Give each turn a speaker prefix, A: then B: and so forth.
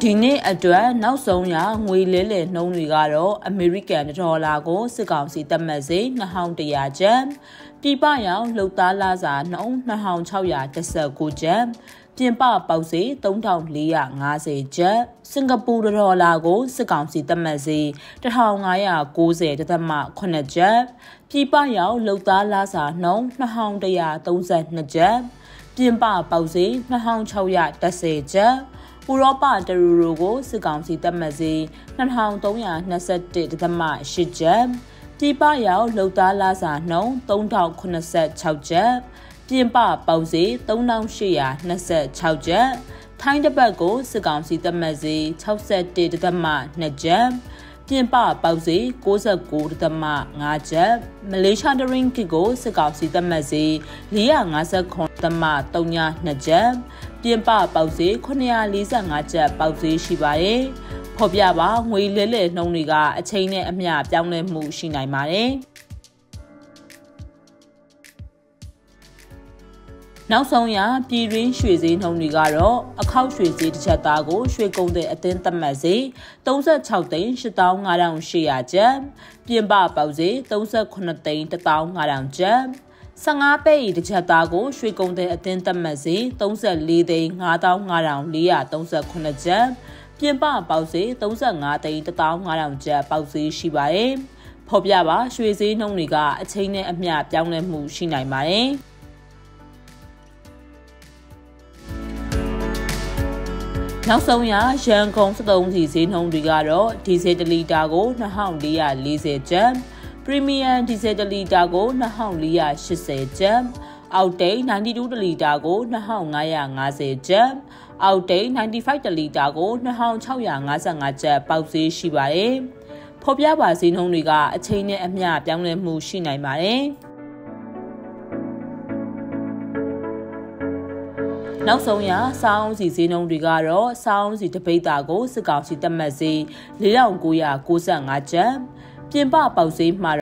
A: ဒီနေ့အတွက်နောက်ဆုံးရငွေလဲလှယ်နှုန်းတွေကတော့အမေရိကန်ဒေါ်လာကိုစစ်ကောင်စီသတ်မှတ်စေ2100ကျပ်ပြည်ပရောက်လှုပ်သားလာစာနှုန်း2619ကျပ်ပြင်ပပေါက်စေ3450ကျပ်စင်ကာပူဒေါ်လာကိုစစ်ကောင်စီသတ်မှတ်စေ1590.8ကျပ်ပြည်ပရောက်လှုပ်သားလာစာနှုန်း2132ကျပ်ပြင်ပပေါက်စေ2610ကျပ်ဥရောပတရူရိုကိုစစ်ကောင်စီသတ်မှတ်စေ2321.8ကျပ်ပြည်ပရောက်လှုပ်သားလာစာနှုန်း3086ကျပ်ပြင်ပပေါက်စေ3826ကျပ်ထိုင်းတပတ်ကိုစစ်ကောင်စီသတ်မှတ်စေ61.2ကျပ်ပြင်ပပေါက်စေ69.5ကျပ်မလေးရှားဒရင်းကစ်ကိုစစ်ကောင်စီသတ်မှတ်စေ459.32ကျပ်ပြင်ပပေါက်စေ945ကျပ်ပေါက်စေရှိပါတယ်။ဖော်ပြပါငွေလဲလှယ်နှုန်းတွေကအချိန်နဲ့အမျှပြောင်းလဲမှုရှိနိုင်ပါတယ်။နောက်ဆုံးရပြည်တွင်းရွှေဈေးနှုန်းတွေကတော့အခောက်ရွှေဈေးတစ်ချက်သားကိုရွှေကုန်တဲ့အသင်းသတ်မှတ်စေ36,85,800ကျပ်ပြင်ပပေါက်စေ38,15,000ကျပ်15ပဲ့ဤတစ်ချက်သားကိုရွှေကုန်တဲ့အသင်းသတ်မှတ်စေ34,55,438ကျပ်ပြင်ပပေါက်စေ35,15,000ကျပ်ပေါက်စေရှိပါတယ်။ဖော်ပြပါရွှေဈေးနှုန်းတွေကအချိန်နဲ့အမျှပြောင်းလဲမှုရှိနိုင်ပါတယ်။နောက်ဆုံးရရန်ကုန်73စီဈေးနှုန်းတွေကတော့ဒီဇယ်1လီတာကို2440ကျပ်ပရီမီယံဒီဇယ်1လီတာကို2480ကျပ်အောက်တိတ်92တလီတာကို2550ကျပ်အောက်တိတ်95တလီတာကို2655ကျပ်ပေါက်ဈေးရှိပါတယ်။ဖော်ပြပါဈေးနှုန်းတွေကအချိန်နဲ့အမျှပြောင်းလဲမှုရှိနိုင်ပါတယ်။နောက်ဆုံးရစောင်းစီဈေးနှုန်းတွေကတော့စောင်းစီတပိတ်တာကိုစစ်ကောင်စီသတ်မှတ်စေ4995ကျပ်ပြင်ပပေါက်ဈေးမှာ